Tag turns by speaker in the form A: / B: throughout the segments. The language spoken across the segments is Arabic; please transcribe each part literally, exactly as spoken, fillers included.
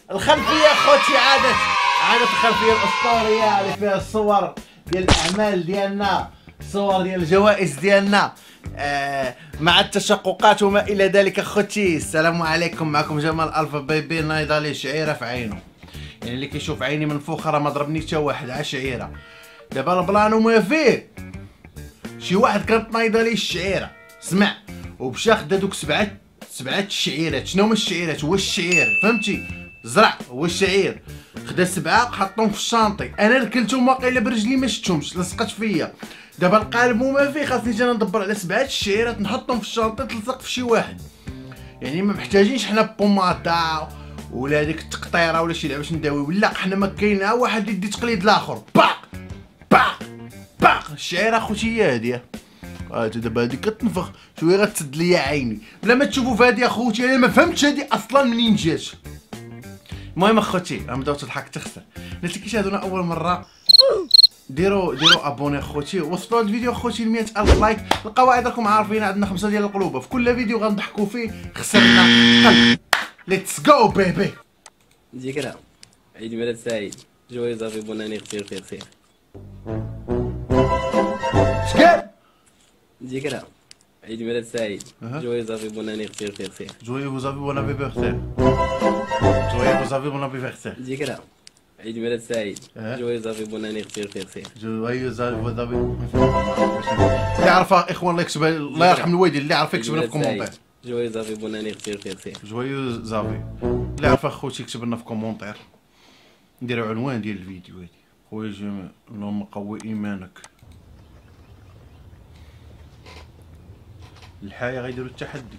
A: الخلفيه خوتي عادت عادت الخلفيه الاسطوريه اللي فيها الصور ديال الاعمال ديالنا، الصور ديال الجوائز ديالنا آه مع التشققات وما الى ذلك. خوتي السلام عليكم، معكم جمال الفا بيبي نايضه لي شعيره في عينه، يعني اللي كيشوف عيني من فوق راه ما ضربني حتى واحد ع شعيره. دابا البلان ما فيه شي واحد كانت نايضه ليه الشعيره سمع ومشى خدا دوك سبعه سبعه الشعيرات. شنو هما الشعيرات؟ هو الشعير فهمتي، زرع هو الشعير، خدا سبعه حطهم في الشانطي. انا ركلتهم واقيلا برجلي ما شفتهمش لصقت فيا. دابا القالب وما فيه خاصني جا ندبر على سبعه الشعيرات نحطهم في الشانطي تلصق في شي واحد. يعني ما محتاجينش حنا بوماطا ولا ديك التقطيره ولا شي لعبه باش نداويو، لا حنا ما كاين ها واحد يدي تقليد الاخر باق باق باق. الشعيره اخوتي هي هاديه اه دابا هادي كتنفخ شويه غتسد ليا عيني بلا ما تشوفوا فهادي اخوتي. انا ما فهمتش هادي اصلا منين جات. المهم اخوتي راه بداو تضحك تخسر. الناس اللي كيشاهدونا اول مره ديروا ديروا ابوني اخوتي، وصلوا الفيديو اخوتي ل مئة الف لايك. القواعد راكم عارفين، عندنا خمسه ديال القلوبه في كل فيديو غنضحكوا فيه خسرنا قلب. ليتس جو بيبي.
B: ذكرى عيد ميلاد سعيد، جويز افي بوناني خير خير خير.
A: شكال
B: ذكرى عيد ميلاد سعيد، جويز افي بوناني خير خير خير.
A: جوي vous avez bon anniversaire. جوي vous avez bon anniversaire.
B: ذكرى عيد ميلاد سعيد، جويز افي بوناني خير خير خير.
A: جوي vous avez اللي عرفها اخوان الله يكتب الله يرحم الوالدين، اللي عرف يكتب لنا في كومونتير.
B: جوي زافي بوناني خير خير خير.
A: جوي زافي اللي عرف اخوتي يكتب لنا في كومونتير. نديرو عنوان ديال الفيديو هادي خويا جمال، اللهم قوي ايمانك. الحياة غيديروا التحدي.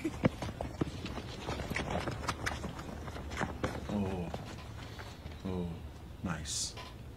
A: اوه اوه نايس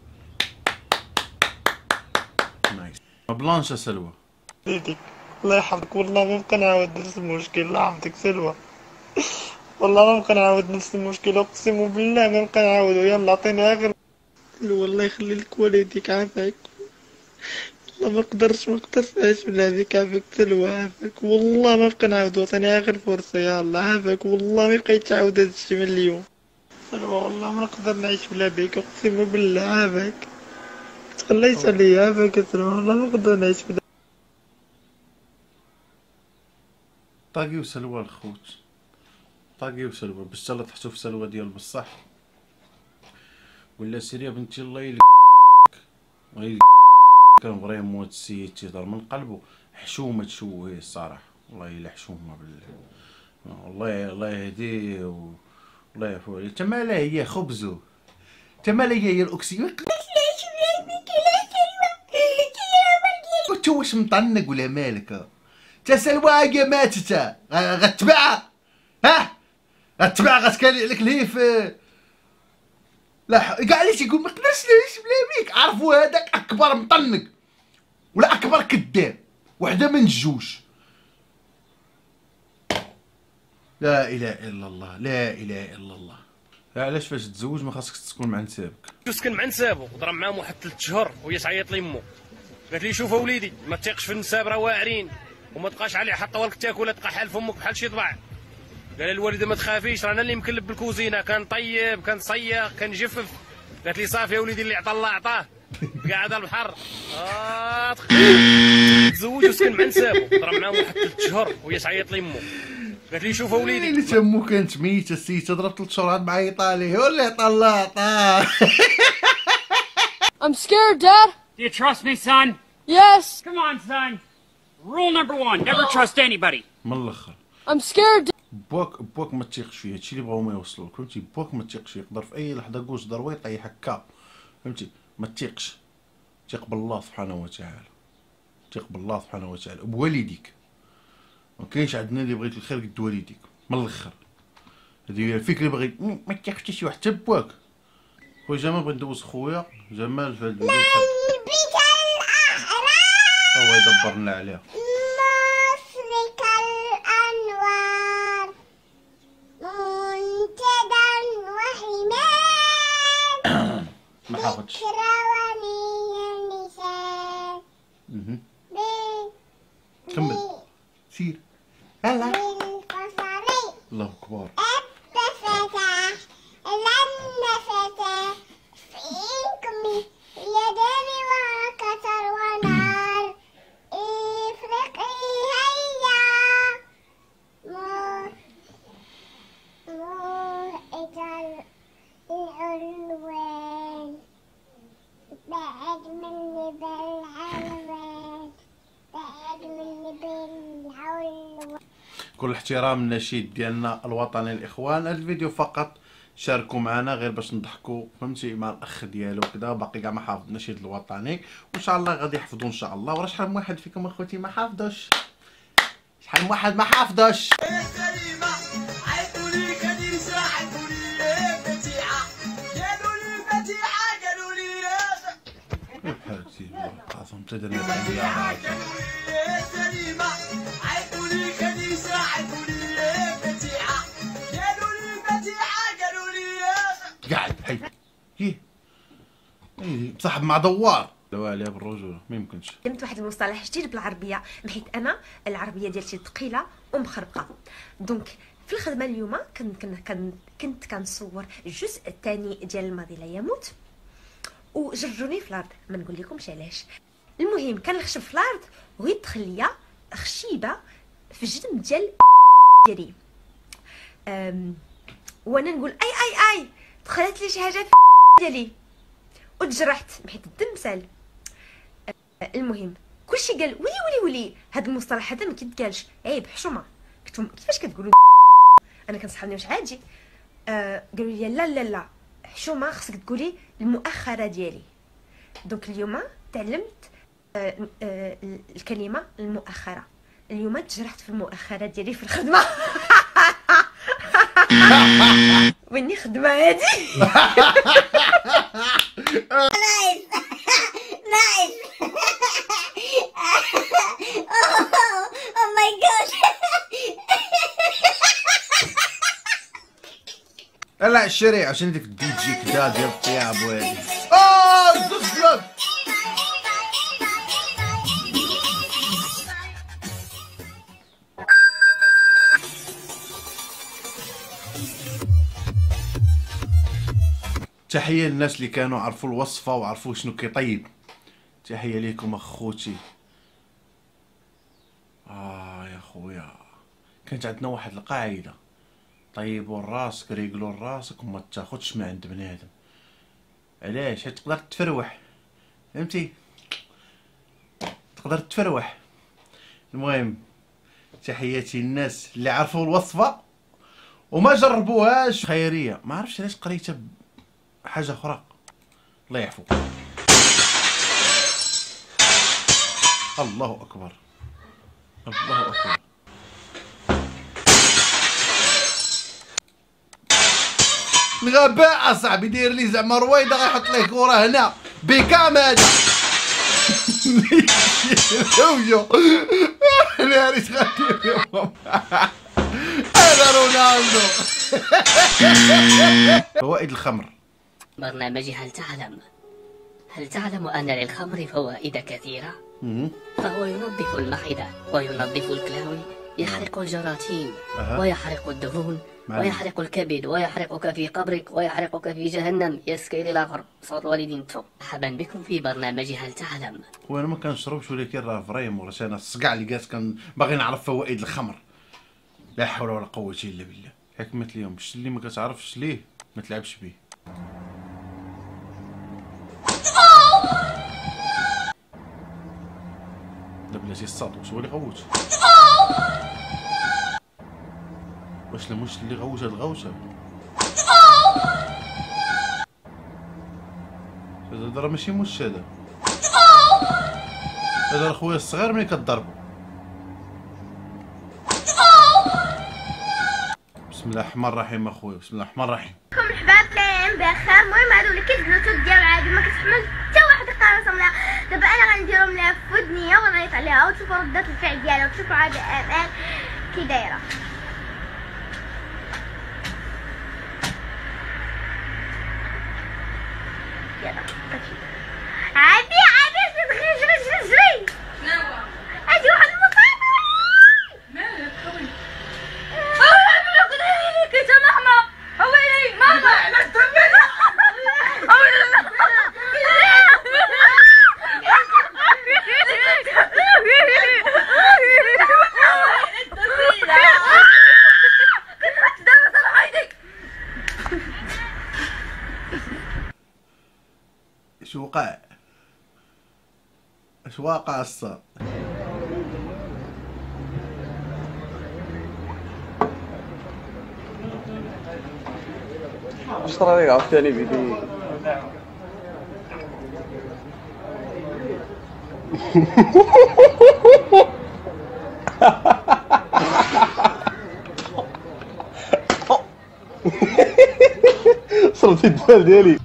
A: نايس. بلانشا سلوى
C: يديك الله يحفظك. والله ما نبقى نعاود نفس المشكل. الله يحفظك سلوى، والله ما نبقى نعاود نفس المشكل، اقسم بالله ما نبقى نعاودو. يلا عطيني اخر سلوى، الله يخلي لك والديك عافاك. والله ما نقدرش ما نقدرش نعيش بلا بك. عافاك سلوى عافاك، والله ما نبقى نعاودو. عطيني اخر فرصة يلا عافاك، والله ما يبقى يتعاود هذا الشيء من اليوم. سلوى والله ما نقدر نعيش بلا بك، اقسم بالله عافاك. تخليش عليا عافاك سلوى، والله ما نقدر نعيش بلا.
A: طاقي وسلوى الخوت، طاقي وسلوى باش تلا تحطو في سلوى ديال بصح ولا سيري بنتي الله يلك الله كان فريمون السيد تيهضر من قلبو. حشومه تشوهيه الصراحه، والله الا حشومه بالله. الله الله يهديه والله يعفو عليه. تمالا هي خبزو، تمالا هي الاكسيون. انت واش مطنق ولا مالك؟ تا سلوى هاكا ماتت غتباعها، ها غتباع غتكالي عليك الهيف. لا كاع اللي تيقول ما نقدرش نعيش بلا بيك، عرفوا هذاك اكبر مطنق ولا اكبر كذاب، وحده من الجوج. لا اله الا الله، لا اله الا الله. علاش فاش تزوج ما خاصك تكون مع نسابك؟
D: تسكن مع نسابو وضرب معاهم واحد ثلاث شهور وهي تعيط ليمو، قالت لي شوف وليدي ما تيقش في النساب راه واعرين وما تبقاش عليه حتى ولك تاكل تبقى حال فمك بحال شي ضبع. قال الوالده ما تخافيش رانا اللي مكلب بالكوزينه، كان طيب كان صيغ كان جفف. قالت لي صافي يا وليدي اللي عطى الله عطاه، قاعد على البحر اه تزوج وسكن مع نسابو ضرب معاهم واحد ثلاث شهور وهي تعيط ليمو، قالت لي شوف وليدي
A: اللي تمو كانت ميته السيد تضرب ثلاث شهور معيطه ليه واللي عطى الله عطاه.
E: I'm scared, Dad.
F: Do you trust me, son?
E: Yes.
F: Come on, son. Rule number one, never trust anybody.
A: من الاخر
E: I'm scared.
A: باك باك ما تيقش فيه، هادشي اللي بغاو ما يوصلوا لك فهمتي. باك ما تيقش، يقدر في اي لحظه كوش ضربه يطيح هكا فهمتي. ما تيقش، تيق بالله سبحانه وتعالى، تيق بالله سبحانه وتعالى بوالديك. ما كاينش عندنا اللي بغيت الخير قد والديك من الاخر. هذه هي الفكره اللي بغيت ما تيقش حتى شي واحد حتى باك. خويا جمال بغيت ندوز خويا جمال في هاد الفيديو هو يدبر لنا عليها. ما حافظش. كمل سير هلا. الله اكبر. كل احترام النشيد ديالنا الوطني الاخوان. هذا الفيديو فقط شاركوا معنا غير باش نضحكوا فهمتي مع الاخ ديالو كذا، باقي كاع ما حافظ النشيد الوطني وان شاء الله غادي يحفظوا ان شاء الله. وراه شحال من واحد فيكم اخوتي ما حافظوش، شحال من واحد ما حافظوش. قاعد هي هي هي بصاحب مع دوار لو عليها بالرجوله ما يمكنش.
G: علمت واحد المصطلح جديد بالعربيه، حيت انا العربيه ديالتي ثقيله ومخربقه. دونك في الخدمه اليوم كنت كنت كنصور الجزء الثاني ديال الماضي لا يموت وجرجوني في الارض، ما نقول لكمش علاش. المهم كنخشب في الارض ويدخل ليا خشيبه في الجنب ديال ديالي، وانا نقول اي اي اي دخلت لي شي حاجه في ديالي وتجرحت حيت الدم سال. المهم كلشي قال ولي ولي ولي هذا المصطلح هذا ما كيتقالش، عيب حشومه. قلت لهم كيفاش كتقولوا؟ انا كنصحابني واش عادي. آه قالوا لي لا لا لا حشومه خصك تقولي المؤخره ديالي. دونك اليوم تعلمت آه آه الكلمه المؤخره. اليوم تجرحت في المؤخره ديالي في الخدمه. ويني خدمه هادي.
H: نايس نايس. او ماي جاد.
A: لا الشريعه عشان ديك الدي جي كدا ديال الطياب وهادي. اه زفلت تحية للناس اللي كانوا عرفوا الوصفة وعرفوا شنو كيطيب. تحية ليكم اخوتي. اه يا خويا كانت عندنا واحد القاعدة، طيبوا راسك ريقلوا راسك وما تاخدش من عند بنادم. علاش؟ حيت تقدر تفروح فهمتي، تقدر تفروح. المهم تحياتي للناس اللي عرفوا الوصفة وما جربوهاش. خيرية ما عرفتش علاش قريتها حاجة أخرى، الله يعفو. الله أكبر الله أكبر. الغباء اصاحبي داير لي زعما رويضة غيحط ليه كورة هنا بكام هذا. ويو انا ريت غادي هذا رونالدو. فوائد الخمر.
I: برنامج هل تعلم هل تعلم أن للخمر فوائد كثيرة؟ فهو ينظف المعدة وينظف الكلاوي، يحرق الجراثيم ويحرق الدهون ويحرق الكبد ويحرقك في قبرك ويحرقك في جهنم. يسكير الآخر صوت والدين تو. مرحبا بكم في برنامج هل تعلم.
A: وانا ما كنشربش ولكن راه فريم ولا انا الصقع اللي جالس كان باغي نعرف فوائد الخمر. لا حول ولا قوة الا بالله. حكمة اليوم الشيء اللي ما كتعرفش ليه ما تلعبش به. لا بلاتي الصاد واش هو اللي غوت؟ واش المش اللي غوت هاد الغوته؟ هذا راه ماشي مش هذا، هذا خويا الصغير ملي كضربو. بسم الله الرحمن الرحيم اخويا، بسم الله الرحمن الرحيم.
H: كم الحباب كاين بخير. المهم هادو اللي كيتبنوتو ديال عادي ما كتحمل حتى واحد يقارصهم لها. دابا انا غنديرهم لها في ودنيا ونعيط عليها وتشوفوا ردة الفعل ديالها وتشوفوا عاد امان كي دايره. يلا عادي عادي جري جري جري جري. شنو اجي واحد المصاب مالك خويا؟ اولا بلا قدري كي سامحنا اولا ماما علاش تمنا اولا
A: اش وقع؟ اش واقع الصاد؟
B: واش راني عاوتاني فيديو
A: صرت الدال ديالي.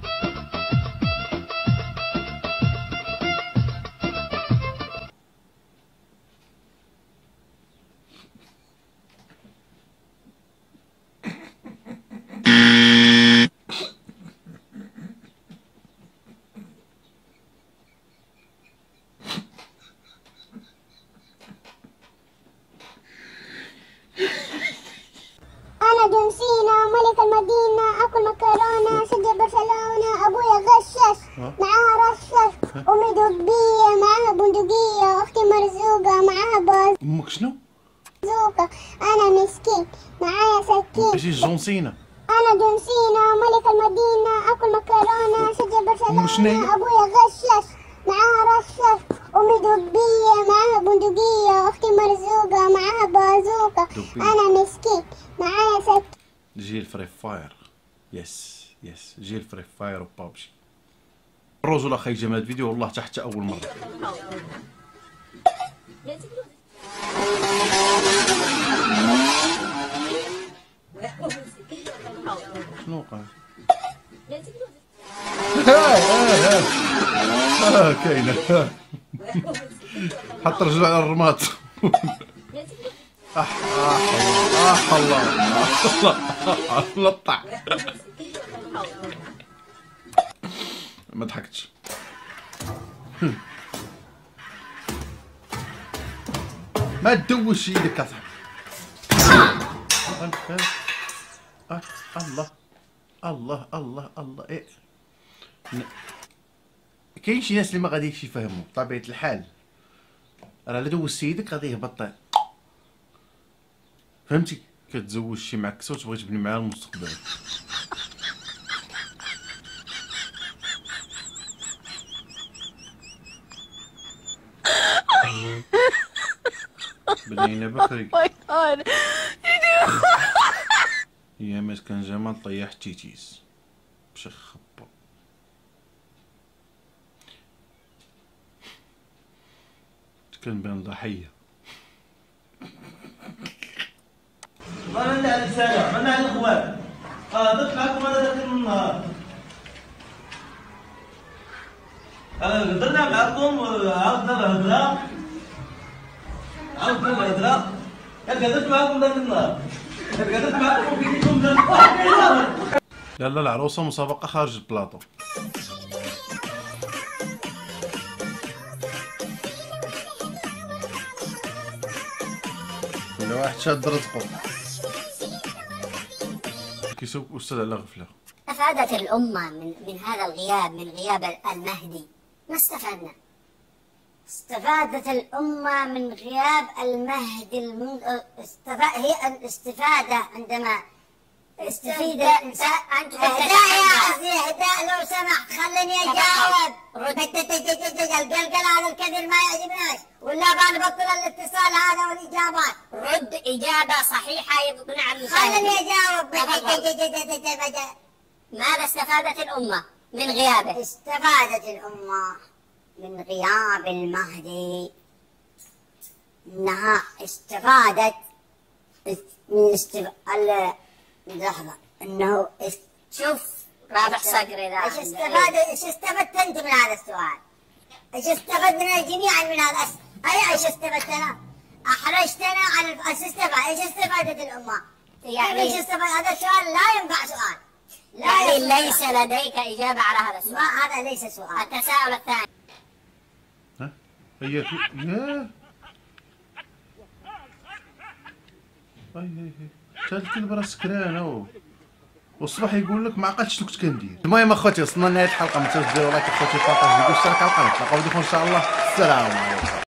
H: أنا جون سينا ملك المدينة، أكل مكرونة، شجع برشلونة، أبويا غشاش معاها رشاش، أمي دبية معاها بندقية، أختي مرزوقة معاها باز.
A: امك شنو؟
H: بازوكا. أنا مسكين معايا سكين.
A: ايش جون سينا؟
H: أنا جون سينا ملك المدينة، أكل مكرونة، شجع برشلونة، أبويا غشاش معاها رشاش، أمي دبية معاها بندقية، أختي مرزوقة معاها بازوكا. أنا مسكين معايا سكين.
A: جيل فري فاير. يس يس جيل فري فاير وبابجي. الرجل اخي جمال الفيديو والله تحت اول مره. شنو وقع؟ هاي هاي هاي اه كاينه. حط رجله على الرماط. اح اح الله الله لطع. ما ضحكتش. ما تدوش ايدك يا صاحبي. الله الله الله الله ايه. كاين شي ناس اللي ما غاديش يفهموا بطبيعة الحال، راه لا دوزتي يدك غادي يهبط. فهمتي؟ كتزوج شي معكسه وتبغي تبني معاه المستقبل. بنينا بكري. يا مسكن جمال طيح تيتيس باش يخبى. كان بين ضحيه.
J: انا اللي على السلام، انا على الاخوان. اه درت معكم انا ذاك النهار. اه درنا معكم عاودنا الهضره. عاودنا الهضره. درت معكم ذاك النهار. درت معكم وكيفكم ذاك النهار.
A: لا لا العروسه مسابقه خارج البلاطو. كل واحد شاد رزقه. كيسوق أستاذ على غفلة.
K: استفادت الأمة من من هذا الغياب، من غياب المهدي. ما استفدنا. استفادت الأمة من غياب المهدي الم... استف... هي الاستفادة عندما استفيد الإنسان. أنت هداء يا عزيزي، هداء لو سمحت خليني أجاوب. القلقلة هذا الكثير ما يعجبناش، ولا بنبطل الاتصال هذا والإجابات.
I: رد إجابة صحيحة يقنع المشاهد.
K: خليني أجاوب.
I: ماذا استفادت الأمة من غيابه؟
K: استفادت الأمة من غياب المهدي انها استفادت من استف... ال... لحظة انه است...
I: شوف رابح صقري ذا
K: ايش استفاد ايش استفدت انت من هذا السؤال؟ ايش استفدنا جميعا من هذا الس... اي ايش استفدت انا؟ احرجتنا عن ايش استفاد ايش استفادت الامة؟ يعني ايش استفاد؟ هذا السؤال لا ينفع سؤال.
I: لا يعني ليس لديك اجابة على هذا السؤال.
K: ما هذا ليس سؤال.
I: التساؤل الثاني.
A: ها؟ هي يا هاي هاي هاي الكلب راه سكران والصباح يقول لك ما عقلتش شنو كنت كندير. المهم اخوتي وصلنا لنهايه الحلقه، ما تنساوش ديروا لايك اخوتي، بارطاجيو، اشتراك على القناه. نلقاو فيديو ان شاء الله. السلام عليكم.